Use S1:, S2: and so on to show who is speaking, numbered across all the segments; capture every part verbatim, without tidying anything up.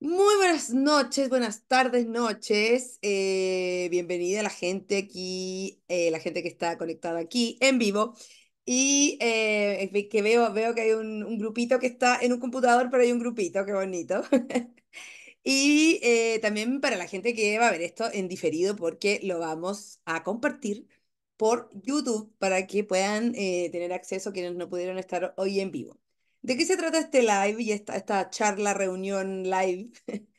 S1: Muy buenas noches, buenas tardes, noches. Eh, bienvenida a la gente aquí, eh, la gente que está conectada aquí en vivo. Y eh, ve- que veo, veo que hay un, un grupito que está en un computador, pero hay un grupito, qué bonito. Y eh, también para la gente que va a ver esto en diferido, porque lo vamos a compartir por YouTube para que puedan eh, tener acceso quienes no pudieron estar hoy en vivo. ¿De qué se trata este live y esta, esta charla, reunión live?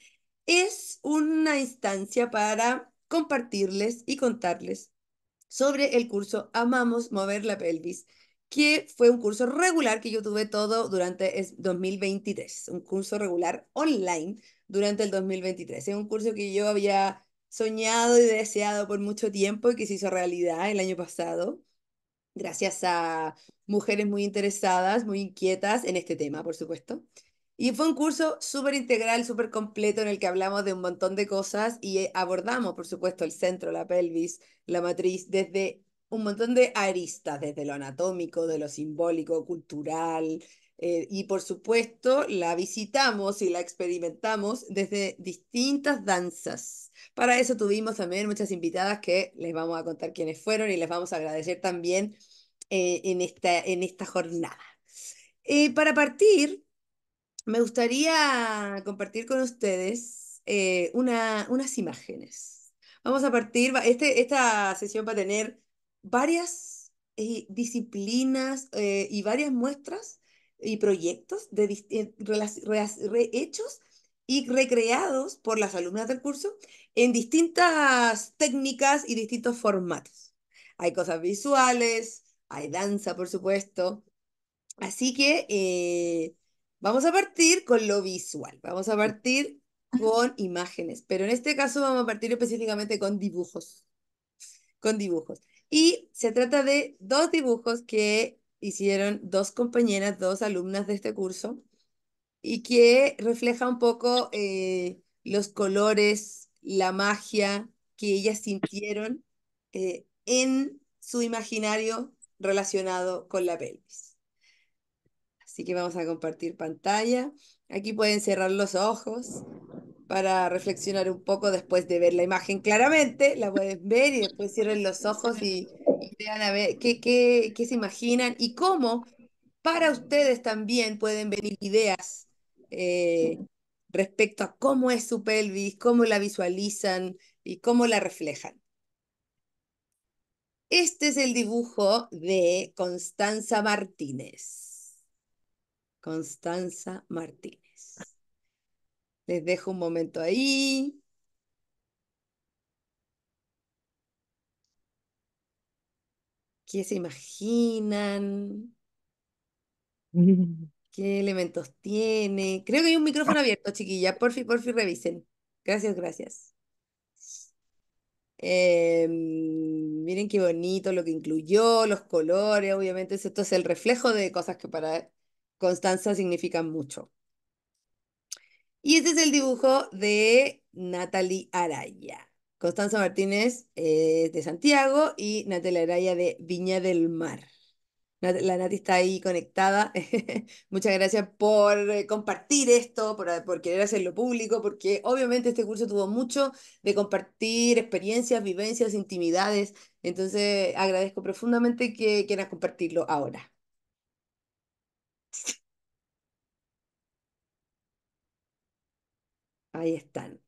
S1: Es una instancia para compartirles y contarles sobre el curso Amamos Mover la Pelvis, que fue un curso regular que yo tuve todo durante el dos mil veintitrés, un curso regular online durante el dos mil veintitrés. Es un curso que yo había soñado y deseado por mucho tiempo y que se hizo realidad el año pasado gracias a mujeres muy interesadas, muy inquietas en este tema, por supuesto. Y fue un curso súper integral, súper completo, en el que hablamos de un montón de cosas y eh, abordamos, por supuesto, el centro, la pelvis, la matriz, desde un montón de aristas, desde lo anatómico, de lo simbólico, cultural, eh, y por supuesto la visitamos y la experimentamos desde distintas danzas. Para eso tuvimos también muchas invitadas que les vamos a contar quiénes fueron y les vamos a agradecer también eh, en esta, en esta jornada. Eh, para partir, me gustaría compartir con ustedes eh, una, unas imágenes. Vamos a partir, va- este, esta sesión va a tener varias eh, disciplinas eh, y varias muestras y proyectos de dis- eh, relac- reas- re- hechos y recreados por las alumnas del curso en distintas técnicas y distintos formatos. Hay cosas visuales, hay danza, por supuesto. Así que eh, vamos a partir con lo visual, vamos a partir con imágenes, pero en este caso vamos a partir específicamente con dibujos, con dibujos. Y se trata de dos dibujos que hicieron dos compañeras, dos alumnas de este curso, y que refleja un poco eh, los colores, la magia que ellas sintieron eh, en su imaginario relacionado con la pelvis. Así que vamos a compartir pantalla. Aquí pueden cerrar los ojos para reflexionar un poco después de ver la imagen claramente. La pueden ver y después cierren los ojos y, y vean a ver qué, qué, qué se imaginan y cómo para ustedes también pueden venir ideas eh, respecto a cómo es su pelvis, cómo la visualizan y cómo la reflejan. Este es el dibujo de Constanza Martínez. Constanza Martínez. Les dejo un momento ahí. ¿Qué se imaginan? ¿Qué elementos tiene? Creo que hay un micrófono abierto, chiquilla. Porfi, porfi, revisen. Gracias, gracias. Eh, miren qué bonito lo que incluyó, los colores, obviamente esto es el reflejo de cosas que para Constanza significan mucho. Y este es el dibujo de Natalie Araya. Constanza Martínez es de Santiago y Natalie Araya de Viña del Mar. Nat- La Nati está ahí conectada. Muchas gracias por eh, compartir esto, por, eh, por querer hacerlo público, porque obviamente este curso tuvo mucho de compartir experiencias, vivencias, intimidades. Entonces agradezco profundamente que quieran compartirlo ahora. Ahí están.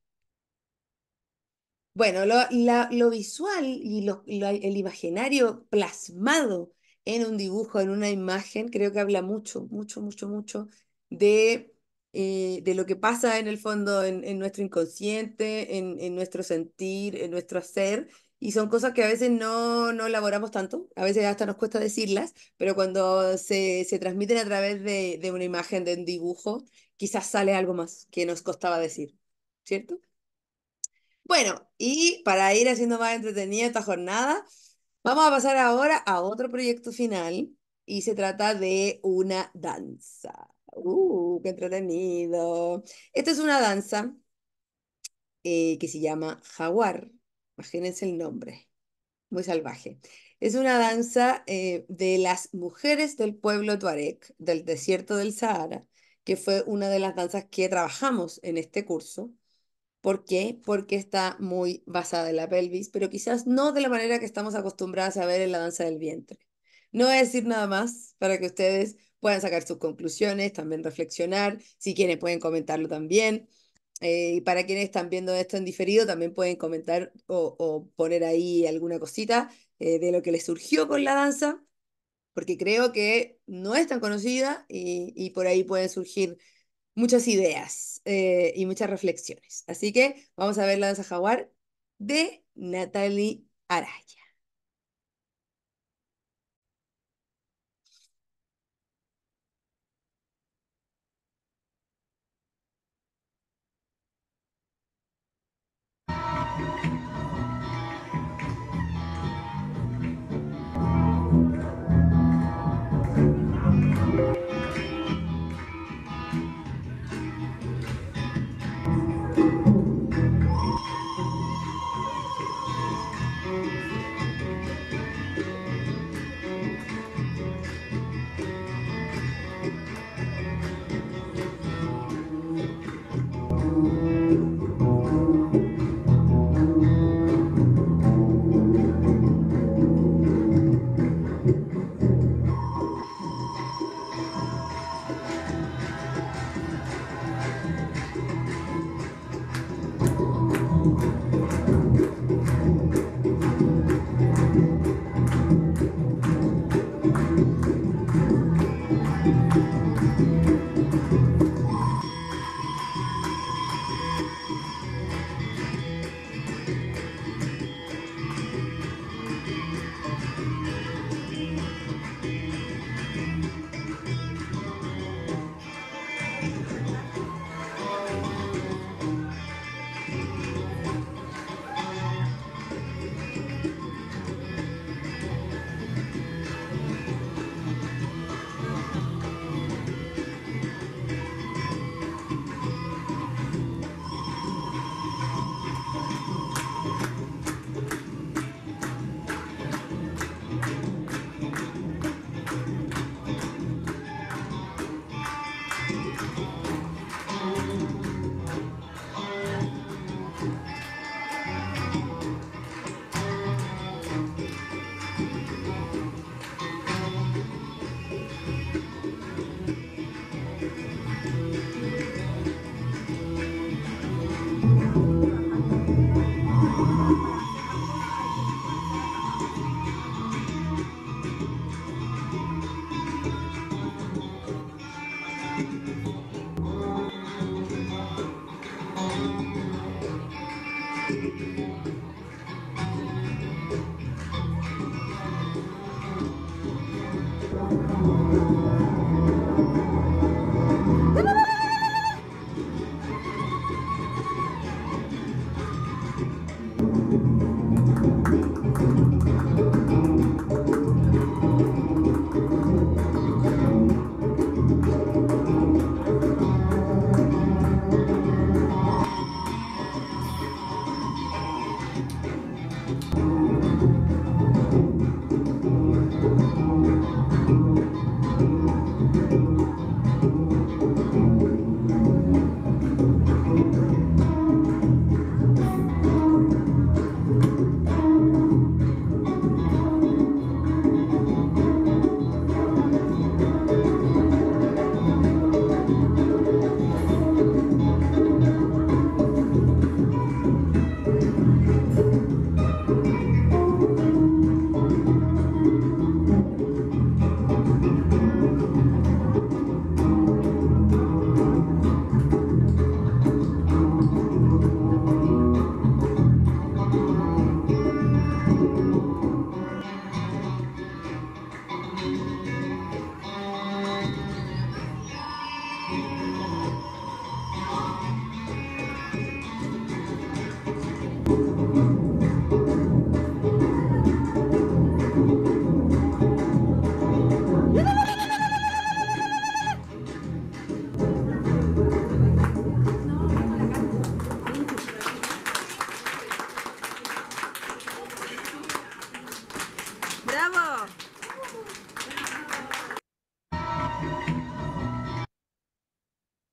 S1: Bueno, lo, la- lo visual y lo- lo- el imaginario plasmado en un dibujo, en una imagen, creo que habla mucho, mucho, mucho, mucho de, eh, de lo que pasa en el fondo en, en nuestro inconsciente, en, en nuestro sentir, en nuestro ser. Y son cosas que a veces no, no elaboramos tanto, a veces hasta nos cuesta decirlas, pero cuando se, se transmiten a través de, de una imagen, de un dibujo, quizás sale algo más que nos costaba decir, ¿cierto? Bueno, y para ir haciendo más entretenida esta jornada, vamos a pasar ahora a otro proyecto final y se trata de una danza. ¡Uh, qué entretenido! Esta es una danza eh, que se llama Jaguar. Imagínense el nombre, muy salvaje. Es una danza eh, de las mujeres del pueblo Tuareg, del desierto del Sahara, que fue una de las danzas que trabajamos en este curso. ¿Por qué? Porque está muy basada en la pelvis, pero quizás no de la manera que estamos acostumbradas a ver en la danza del vientre. No voy a decir nada más para que ustedes puedan sacar sus conclusiones, también reflexionar. Si quieren, pueden comentarlo también. Eh, y para quienes están viendo esto en diferido, también pueden comentar o, o poner ahí alguna cosita eh, de lo que les surgió con la danza, porque creo que no es tan conocida y, y por ahí pueden surgir muchas ideas eh, y muchas reflexiones. Así que vamos a ver la danza jaguar de Natalie Araya.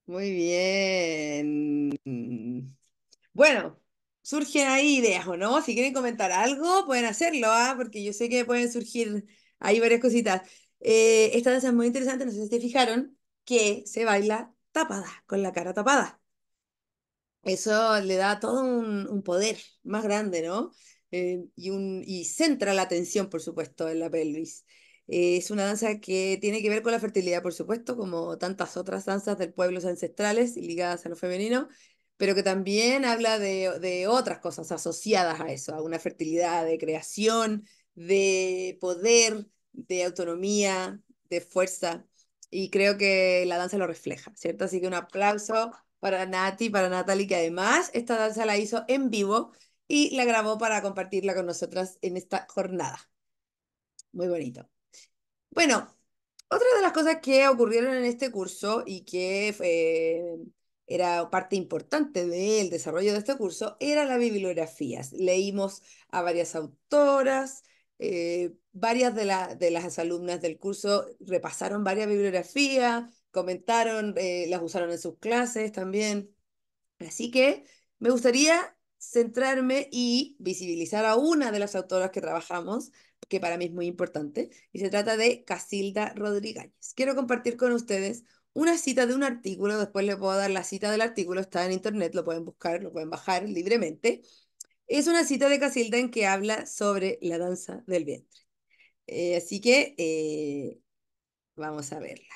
S1: Muy bien. Bueno, surgen ahí ideas, ¿o no? Si quieren comentar algo, pueden hacerlo, ¿ah? Porque yo sé que pueden surgir ahí varias cositas. Eh, esta danza es muy interesante, no sé si se fijaron, que se baila tapada, con la cara tapada. Eso le da todo un, un poder más grande, ¿no? Eh, y, un, y centra la atención, por supuesto, en la pelvis. Eh, es una danza que tiene que ver con la fertilidad, por supuesto, como tantas otras danzas del pueblo ancestrales y ligadas a lo femenino, pero que también habla de, de otras cosas asociadas a eso, a una fertilidad de creación, de poder, de autonomía, de fuerza. Y creo que la danza lo refleja, ¿cierto? Así que un aplauso para Nati, para Natalie, que además esta danza la hizo en vivo y la grabó para compartirla con nosotras en esta jornada. Muy bonito. Bueno, otra de las cosas que ocurrieron en este curso y que eh, era parte importante del desarrollo de este curso era la bibliografía. Leímos a varias autoras, eh, varias de, la- de las alumnas del curso repasaron varias bibliografías, comentaron, eh, las usaron en sus clases también. Así que me gustaría centrarme y visibilizar a una de las autoras que trabajamos, que para mí es muy importante, y se trata de Casilda Rodríguez. Quiero compartir con ustedes una cita de un artículo, después les puedo dar la cita del artículo, está en internet, lo pueden buscar, lo pueden bajar libremente. Es una cita de Casilda en que habla sobre la danza del vientre. Eh, así que eh, vamos a verla,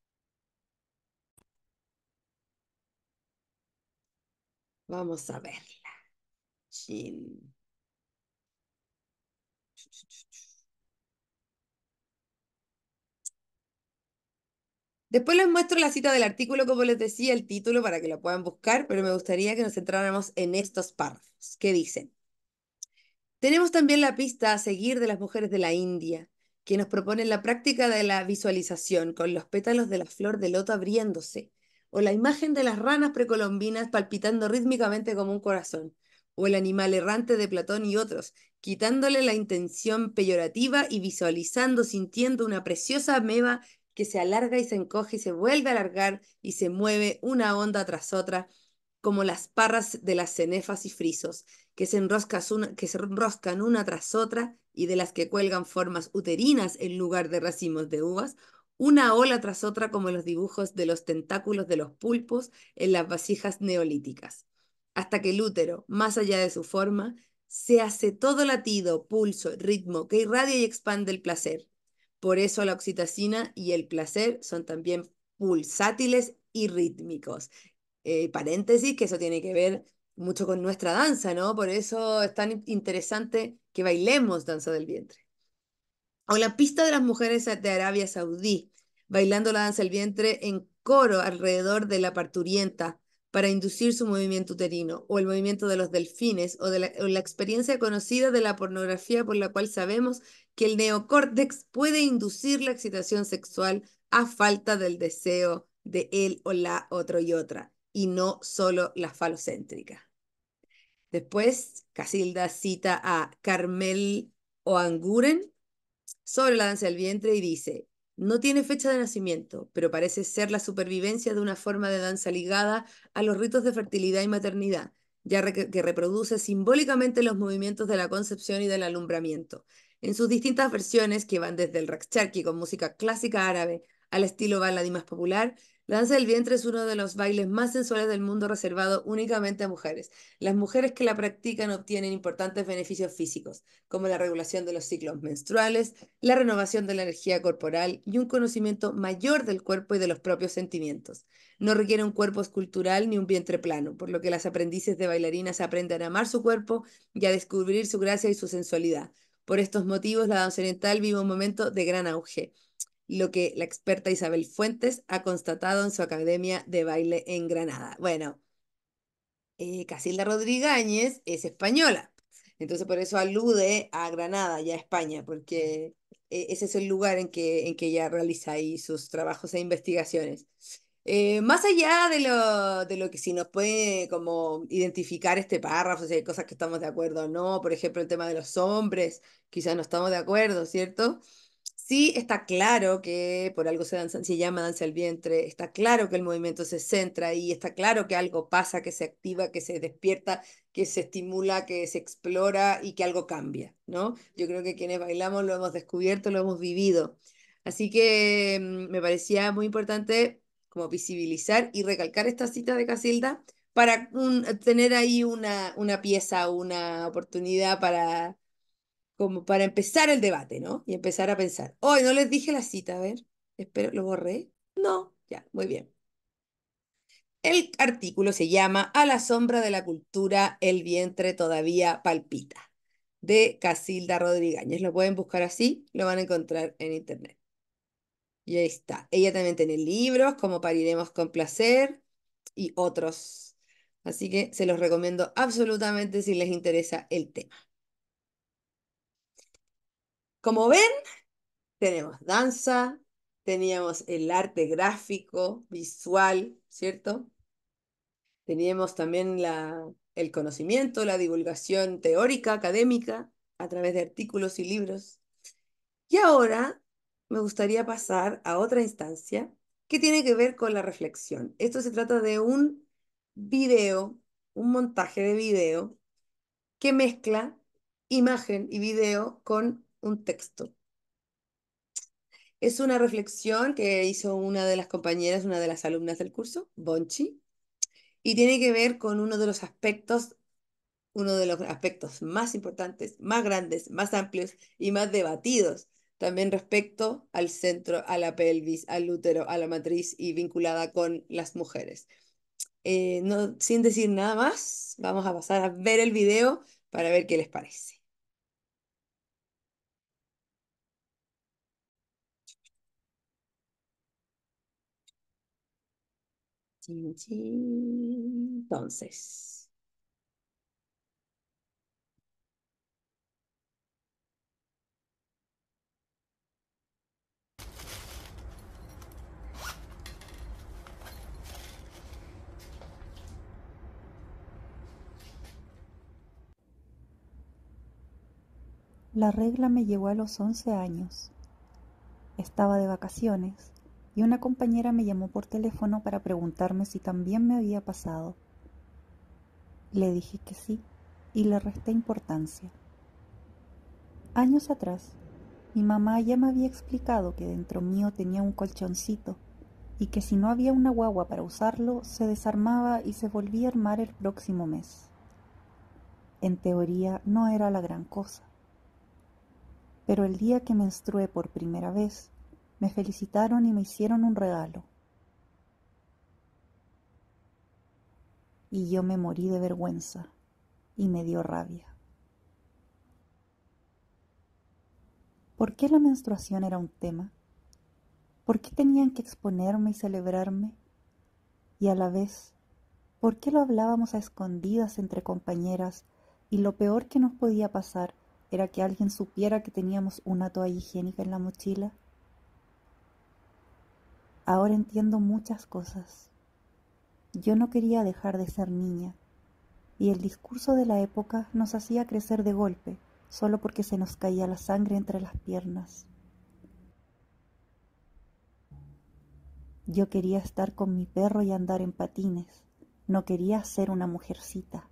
S1: vamos a verla. Chin. Después les muestro la cita del artículo, como les decía, el título para que lo puedan buscar, pero me gustaría que nos centráramos en estos párrafos que dicen. Tenemos también la pista a seguir de las mujeres de la India, que nos proponen la práctica de la visualización con los pétalos de la flor de loto abriéndose, o la imagen de las ranas precolombinas palpitando rítmicamente como un corazón, o el animal errante de Platón y otros, quitándole la intención peyorativa y visualizando, sintiendo una preciosa ameba que se alarga y se encoge y se vuelve a alargar y se mueve una onda tras otra, como las parras de las cenefas y frisos que se, una, que se enroscan una tras otra y de las que cuelgan formas uterinas en lugar de racimos de uvas, una ola tras otra como los dibujos de los tentáculos de los pulpos en las vasijas neolíticas, hasta que el útero, más allá de su forma, se hace todo latido, pulso, ritmo que irradia y expande el placer. Por eso la oxitocina y el placer son también pulsátiles y rítmicos. Eh, paréntesis, que eso tiene que ver mucho con nuestra danza, ¿no? Por eso es tan interesante que bailemos danza del vientre. O la pista de las mujeres de Arabia Saudí, bailando la danza del vientre en coro alrededor de la parturienta para inducir su movimiento uterino, o el movimiento de los delfines, o, de la, o la experiencia conocida de la pornografía por la cual sabemos que el neocórtex puede inducir la excitación sexual a falta del deseo de él o la otro y otra, y no solo la falocéntrica. Después, Casilda cita a Carmel Oanguren sobre la danza del vientre y dice, no tiene fecha de nacimiento, pero parece ser la supervivencia de una forma de danza ligada a los ritos de fertilidad y maternidad, ya re- que reproduce simbólicamente los movimientos de la concepción y del alumbramiento. En sus distintas versiones, que van desde el rakcharki con música clásica árabe al estilo baladí más popular, la danza del vientre es uno de los bailes más sensuales del mundo reservado únicamente a mujeres. Las mujeres que la practican obtienen importantes beneficios físicos, como la regulación de los ciclos menstruales, la renovación de la energía corporal y un conocimiento mayor del cuerpo y de los propios sentimientos. No requiere un cuerpo escultural ni un vientre plano, por lo que las aprendices de bailarinas aprenden a amar su cuerpo y a descubrir su gracia y su sensualidad. Por estos motivos, la danza oriental vive un momento de gran auge, lo que la experta Isabel Fuentes ha constatado en su academia de baile en Granada. Bueno, eh, Casilda Rodríguez es española. Entonces por eso alude a Granada, ya a España, porque eh, ese es el lugar en que, en que ella realiza ahí sus trabajos e investigaciones. Eh, más allá de lo, de lo que si nos puede como identificar este párrafo, si hay cosas que estamos de acuerdo o no, por ejemplo, el tema de los hombres, quizás no estamos de acuerdo, ¿cierto? Sí, está claro que por algo se, danza- se llama danza del vientre, está claro que el movimiento se centra ahí, está claro que algo pasa, que se activa, que se despierta, que se estimula, que se explora y que algo cambia, ¿no? Yo creo que quienes bailamos lo hemos descubierto, lo hemos vivido. Así que mm, me parecía muy importante como visibilizar y recalcar esta cita de Casilda para un- tener ahí una, una pieza, una oportunidad para como para empezar el debate, ¿no? Y empezar a pensar. Hoy no les dije la cita, a ver, espero, ¿lo borré? No, ya, muy bien. El artículo se llama A la sombra de la cultura, el vientre todavía palpita, de Casilda Rodríguez. Lo pueden buscar así, lo van a encontrar en internet. Y ahí está. Ella también tiene libros como Pariremos con placer y otros. Así que se los recomiendo absolutamente si les interesa el tema. Como ven, tenemos danza, teníamos el arte gráfico, visual, ¿cierto? Teníamos también la, el conocimiento, la divulgación teórica, académica, a través de artículos y libros. Y ahora me gustaría pasar a otra instancia que tiene que ver con la reflexión. Esto se trata de un video, un montaje de video que mezcla imagen y video con un texto. Es una reflexión que hizo una de las compañeras, una de las alumnas del curso, Bonchi, y tiene que ver con uno de los aspectos, uno de los aspectos más importantes, más grandes, más amplios y más debatidos, también respecto al centro, a la pelvis, al útero, a la matriz y vinculada con las mujeres. Eh, no, sin decir nada más, vamos a pasar a ver el video para ver qué les parece. Chin, chin. Entonces.
S2: La regla me llegó a los once años. Estaba de vacaciones y una compañera me llamó por teléfono para preguntarme si también me había pasado. Le dije que sí y le resté importancia. Años atrás, mi mamá ya me había explicado que dentro mío tenía un colchoncito y que si no había una guagua para usarlo, se desarmaba y se volvía a armar el próximo mes. En teoría no era la gran cosa. Pero el día que menstrué por primera vez, me felicitaron y me hicieron un regalo. Y yo me morí de vergüenza y me dio rabia. ¿Por qué la menstruación era un tema? ¿Por qué tenían que exponerme y celebrarme? Y a la vez, ¿por qué lo hablábamos a escondidas entre compañeras y lo peor que nos podía pasar era que alguien supiera que teníamos una toalla higiénica en la mochila? Ahora entiendo muchas cosas. Yo no quería dejar de ser niña, y el discurso de la época nos hacía crecer de golpe, solo porque se nos caía la sangre entre las piernas. Yo quería estar con mi perro y andar en patines, no quería ser una mujercita.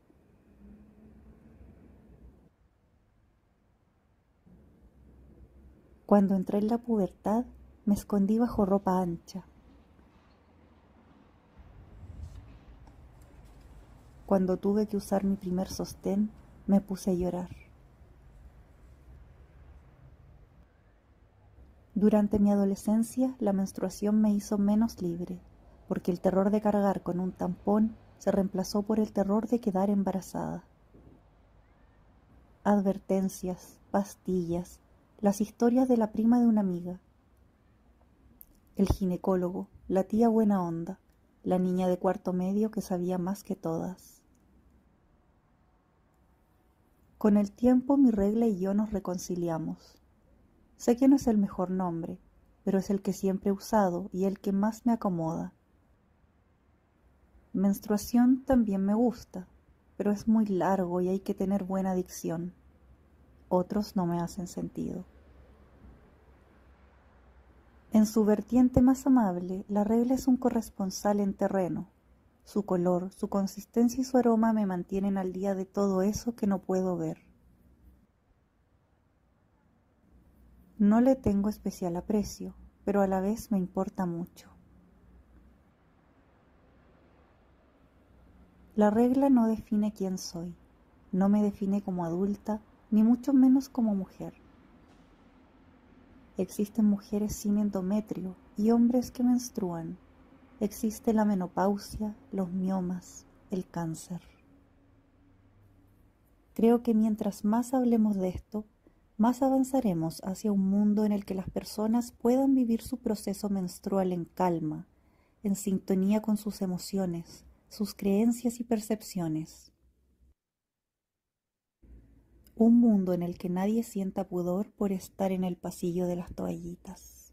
S2: Cuando entré en la pubertad, me escondí bajo ropa ancha. Cuando tuve que usar mi primer sostén, me puse a llorar. Durante mi adolescencia, la menstruación me hizo menos libre, porque el terror de cargar con un tampón se reemplazó por el terror de quedar embarazada. Advertencias, pastillas, las historias de la prima de una amiga, el ginecólogo, la tía buena onda, la niña de cuarto medio que sabía más que todas. Con el tiempo mi regla y yo nos reconciliamos. Sé que no es el mejor nombre, pero es el que siempre he usado y el que más me acomoda. Menstruación también me gusta, pero es muy largo y hay que tener buena dicción. Otros no me hacen sentido. En su vertiente más amable, la regla es un corresponsal en terreno. Su color, su consistencia y su aroma me mantienen al día de todo eso que no puedo ver. No le tengo especial aprecio, pero a la vez me importa mucho. La regla no define quién soy, no me define como adulta, ni mucho menos como mujer. Existen mujeres sin endometrio y hombres que menstruan. Existe la menopausia, los miomas, el cáncer. Creo que mientras más hablemos de esto, más avanzaremos hacia un mundo en el que las personas puedan vivir su proceso menstrual en calma, en sintonía con sus emociones, sus creencias y percepciones. Un mundo en el que nadie sienta pudor por estar en el pasillo de las toallitas.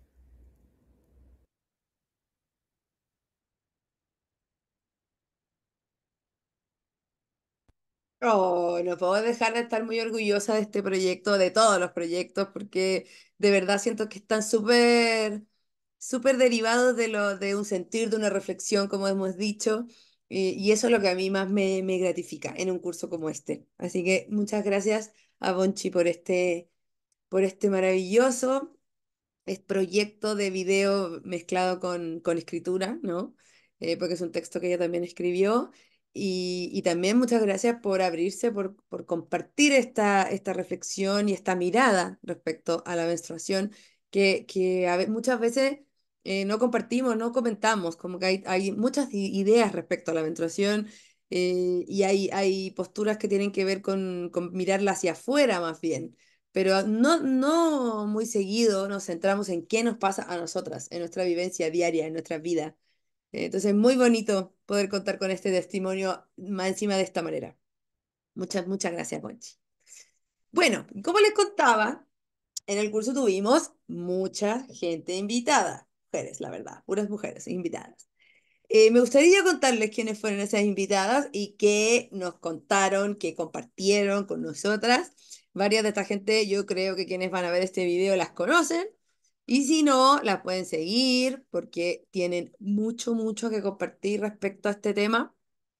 S1: Oh, no puedo dejar de estar muy orgullosa de este proyecto, de todos los proyectos, porque de verdad siento que están súper, súper derivados de lo, de un sentir, de una reflexión, como hemos dicho, y, y eso es lo que a mí más me, me gratifica en un curso como este. Así que muchas gracias a Bonchi por este, por este maravilloso es proyecto de video mezclado con, con escritura, ¿no? Eh, porque es un texto que ella también escribió. Y, y también muchas gracias por abrirse, por, por compartir esta, esta reflexión y esta mirada respecto a la menstruación, que, que a ve- muchas veces eh, no compartimos, no comentamos, como que hay, hay muchas i- ideas respecto a la menstruación. Eh, y hay, hay posturas que tienen que ver con, con mirarla hacia afuera más bien, pero no, no muy seguido nos centramos en qué nos pasa a nosotras, en nuestra vivencia diaria, en nuestra vida. Eh, Entonces, es muy bonito poder contar con este testimonio más encima de esta manera. Muchas, muchas gracias, Conchi. Bueno, como les contaba, en el curso tuvimos mucha gente invitada, mujeres, la verdad, puras mujeres invitadas. Eh, me gustaría contarles quiénes fueron esas invitadas y qué nos contaron, qué compartieron con nosotras. Varias de esta gente, yo creo que quienes van a ver este video las conocen. Y si no, las pueden seguir porque tienen mucho, mucho que compartir respecto a este tema,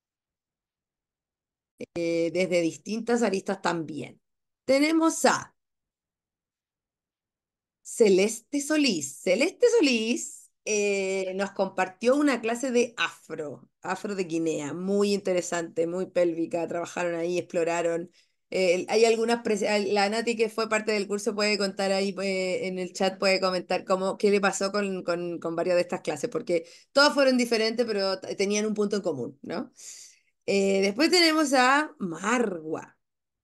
S1: eh, desde distintas aristas también. Tenemos a Celeste Solís. Celeste Solís eh, nos compartió una clase de afro, afro de Guinea, muy interesante, muy pélvica. Trabajaron ahí, exploraron. Eh, hay algunas, pres- a- la Nati que fue parte del curso puede contar ahí eh, en el chat, puede comentar cómo, qué le pasó con, con, con varias de estas clases, porque todas fueron diferentes, pero t- tenían un punto en común, ¿no? Eh, después tenemos a Marwa.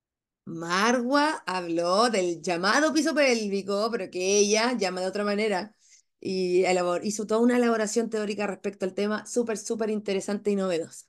S1: Marwa habló del llamado piso pélvico, pero que ella llama de otra manera. Y elabor- hizo toda una elaboración teórica respecto al tema, súper, súper interesante y novedosa.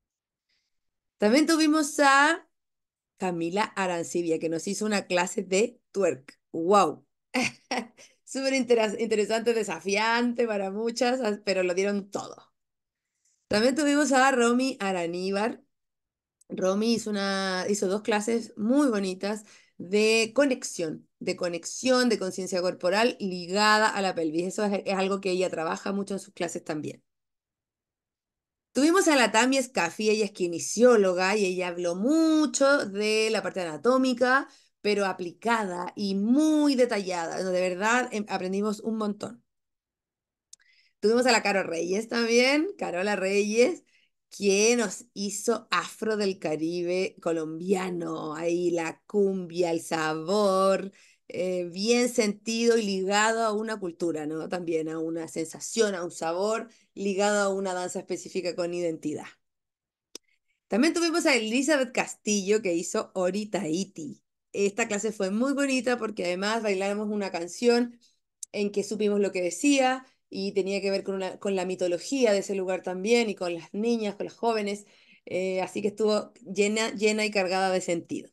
S1: También tuvimos a Camila Arancibia, que nos hizo una clase de twerk. ¡Wow! Súper interes- interesante, desafiante para muchas, as- pero lo dieron todo. También tuvimos a Romy Araníbar. Romy hizo, una, hizo dos clases muy bonitas de conexión, de conexión, de conciencia corporal ligada a la pelvis. Eso es, es algo que ella trabaja mucho en sus clases también. Tuvimos a la Tami Scafi, ella es kinesióloga y ella habló mucho de la parte anatómica, pero aplicada y muy detallada. De verdad, em, aprendimos un montón. Tuvimos a la Caro Reyes también, Carola Reyes, que nos hizo Afro del Caribe colombiano. Ahí la cumbia, el sabor, eh, bien sentido y ligado a una cultura, ¿no? También a una sensación, a un sabor, ligado a una danza específica con identidad. También tuvimos a Elizabeth Castillo que hizo Ori Tahiti. Esta clase fue muy bonita porque además bailamos una canción en que supimos lo que decía y tenía que ver con, una- con la mitología de ese lugar también y con las niñas, con las jóvenes. Eh, así que estuvo llena, llena y cargada de sentido.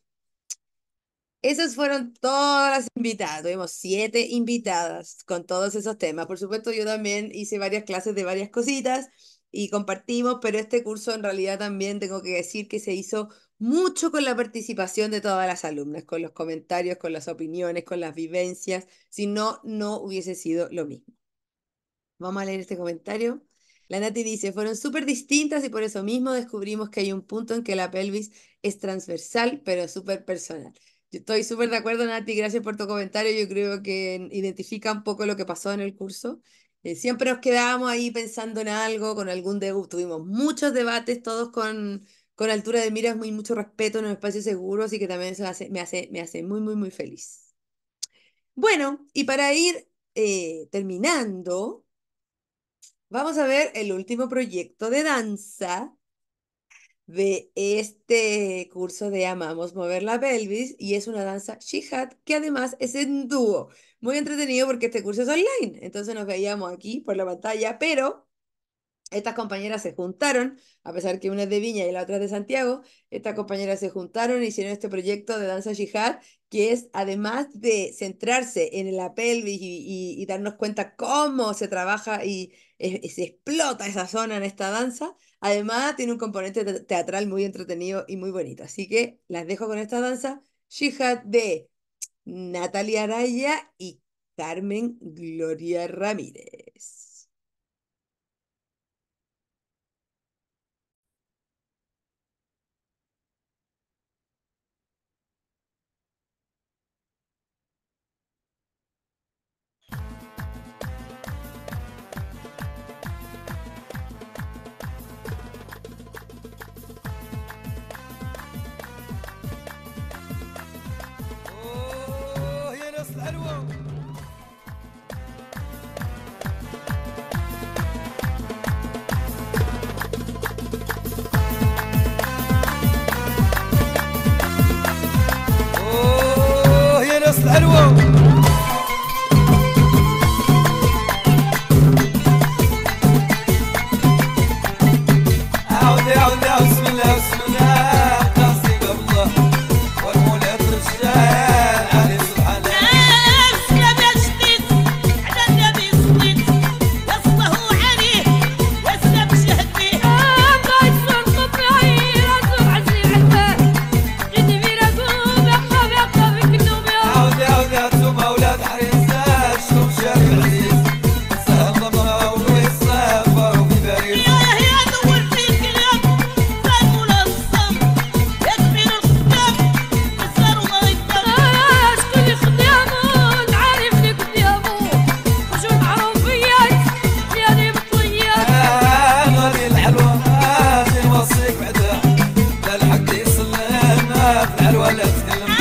S1: Esas fueron todas las invitadas. Tuvimos siete invitadas con todos esos temas. Por supuesto, yo también hice varias clases de varias cositas y compartimos, pero este curso en realidad también tengo que decir que se hizo mucho con la participación de todas las alumnas, con los comentarios, con las opiniones, con las vivencias. Si no, no hubiese sido lo mismo. Vamos a leer este comentario. La Nati dice, fueron súper distintas y por eso mismo descubrimos que hay un punto en que la pelvis es transversal, pero súper personal. Yo estoy súper de acuerdo, Nati, gracias por tu comentario. Yo creo que identifica un poco lo que pasó en el curso. Eh, siempre nos quedábamos ahí pensando en algo, con algún debut. Tuvimos muchos debates, todos con, con altura de miras, muy mucho respeto en un espacio seguro, así que también eso hace- me hace, me hace muy, muy, muy feliz. Bueno, y para ir eh, terminando. Vamos a ver el último proyecto de danza de este curso de Amamos Mover la Pelvis y es una danza Jihad que además es en dúo. Muy entretenido porque este curso es online, entonces nos veíamos aquí por la pantalla, pero estas compañeras se juntaron, a pesar que una es de Viña y la otra es de Santiago, estas compañeras se juntaron y hicieron este proyecto de danza jihad, que es además de centrarse en la pelvis y, y- y darnos cuenta cómo se trabaja y, eh, y se explota esa zona en esta danza, además tiene un componente te- teatral muy entretenido y muy bonito. Así que las dejo con esta danza jihad de Natalia Araya y Carmen Gloria Ramírez.
S3: اوه يا ناس الحلوة. اوه يا ناس الحلوة. عاودي عاودي عاود بسم الله بسم الله قاسي قبل الله والمولى الرجال علي سبحان الله. عاودي عاودي هاتوما ولاد حريصات شوف شاف العزيز سهل ضمها ويسافر وفي باريس. آه، غالي الحلوى غادي نوصيك بعدها لا الحق يسلم ما في الحلوى لا تكلم.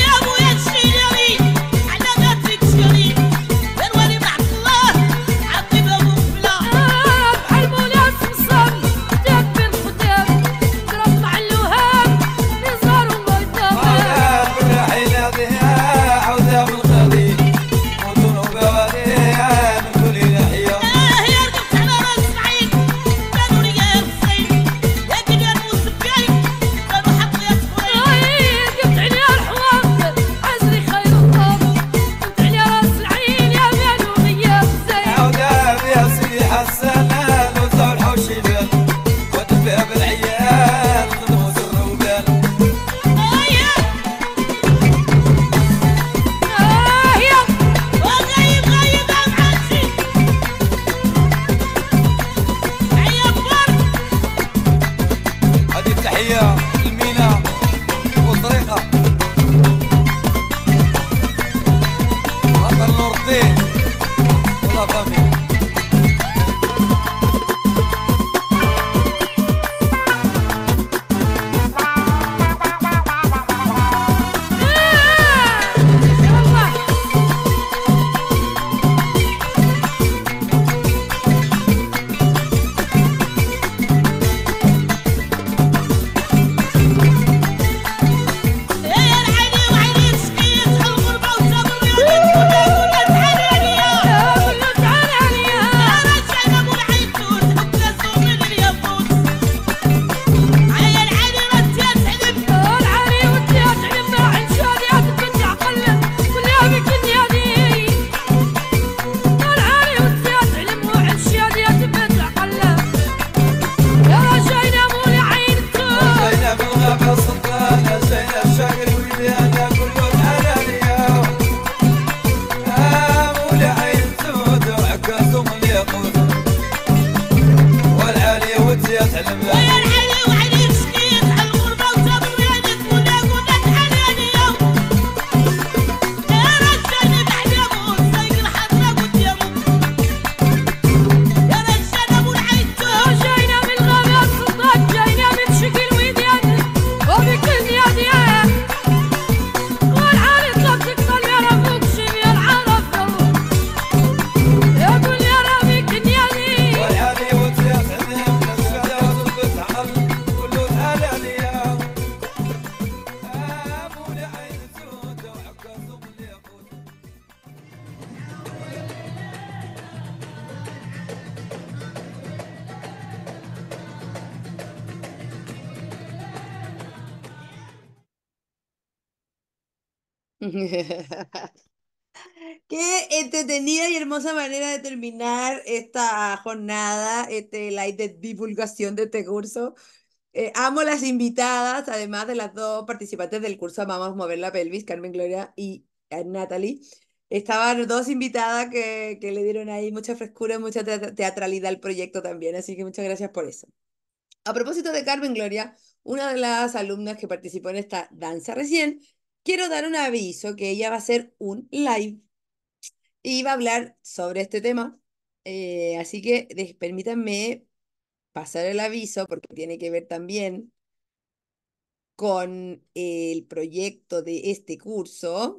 S3: عودها بالرحيلة بها عودها بالغالي مدن وبواديها من كل ناحية. عودها بها سيدي حسن الوزع والحوشي بال ودفها بالعيال خدموا سر وبال. هذه التحية المينا والطريقة خاطر نور الدين والله فامي.
S1: Qué entretenida y hermosa manera de terminar esta jornada, este live de divulgación de este curso. Eh, amo las invitadas, además de las dos participantes del curso Amamos Mover la Pelvis, Carmen Gloria y eh, Natalie. Estaban dos invitadas que, que le dieron ahí mucha frescura, mucha te- teatralidad al proyecto también, así que muchas gracias por eso. A propósito de Carmen Gloria, una de las alumnas que participó en esta danza recién, quiero dar un aviso que ella va a hacer un live y va a hablar sobre este tema. Eh, así que de- permítanme pasar el aviso porque tiene que ver también con el proyecto de este curso.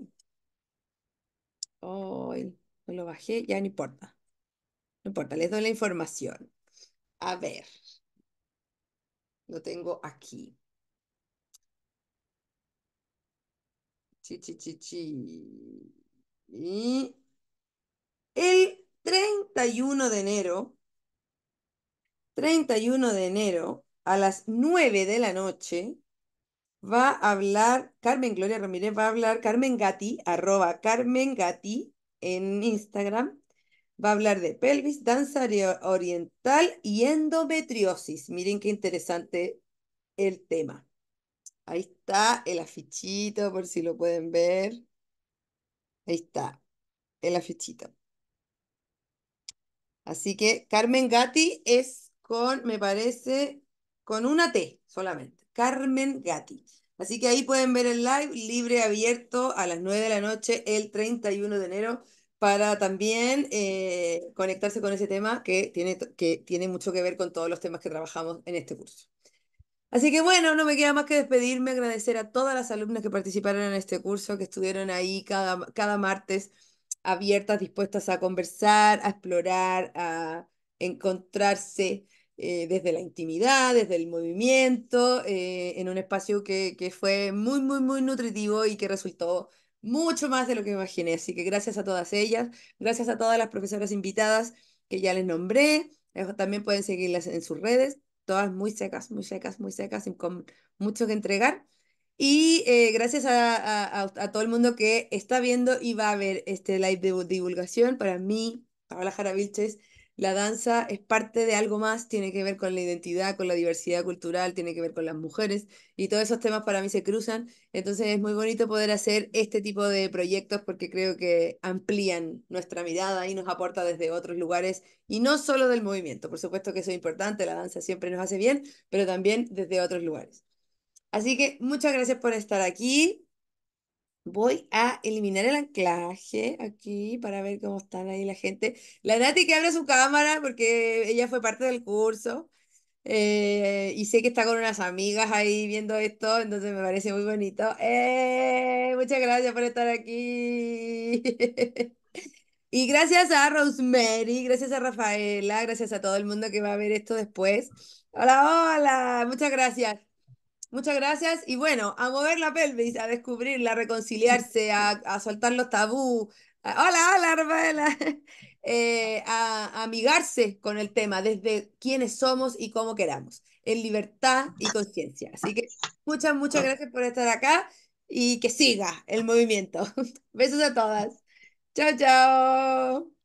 S1: Ay, no lo bajé, ya no importa. No importa, les doy la información. A ver, lo tengo aquí. Chi, chi, chi, chi. Y el treinta y uno de enero, treinta y uno de enero, a las nueve de la noche, va a hablar Carmen Gloria Ramírez, va a hablar Carmen Gatti, arroba Carmen Gatti en Instagram. Va a hablar de pelvis, danza ori- oriental y endometriosis. Miren qué interesante el tema. Ahí está el afichito, por si lo pueden ver. Ahí está el afichito. Así que Carmen Gatti es con, me parece, con una T solamente. Carmen Gatti. Así que ahí pueden ver el live libre, abierto a las nueve de la noche el treinta y uno de enero para también eh, conectarse con ese tema que tiene, que tiene mucho que ver con todos los temas que trabajamos en este curso. Así que bueno, no me queda más que despedirme, agradecer a todas las alumnas que participaron en este curso, que estuvieron ahí cada, cada martes abiertas, dispuestas a conversar, a explorar, a encontrarse eh, desde la intimidad, desde el movimiento, eh, en un espacio que, que fue muy, muy, muy nutritivo y que resultó mucho más de lo que me imaginé. Así que gracias a todas ellas, gracias a todas las profesoras invitadas que ya les nombré. Eh, También pueden seguirlas en sus redes todas muy secas, muy secas, muy secas, y con mucho que entregar. Y eh, gracias a, a- a- a todo el mundo que está viendo y va a ver este live de divulgación. Para mí, Paola Jara Vilches, la danza es parte de algo más, tiene que ver con la identidad, con la diversidad cultural, tiene que ver con las mujeres y todos esos temas para mí se cruzan. Entonces es muy bonito poder hacer este tipo de proyectos porque creo que amplían nuestra mirada y nos aporta desde otros lugares y no solo del movimiento, por supuesto que eso es importante, la danza siempre nos hace bien, pero también desde otros lugares. Así que muchas gracias por estar aquí. Voy a eliminar el anclaje aquí para ver cómo están ahí la gente. La Nati que abra su cámara porque ella fue parte del curso eh, y sé que está con unas amigas ahí viendo esto, entonces me parece muy bonito. ¡Eh! Muchas gracias por estar aquí. Y gracias a Rosemary, gracias a Rafaela, gracias a todo el mundo que va a ver esto después. Hola, hola, muchas gracias. Muchas gracias. Y bueno, a mover la pelvis, a descubrirla, a reconciliarse, a, a soltar los tabú. A- hola, hola, Rafaela. Eh, a, a amigarse con el tema desde quiénes somos y cómo queramos, en libertad y conciencia. Así que muchas, muchas gracias por estar acá y que siga el movimiento. Besos a todas. Chao, chao.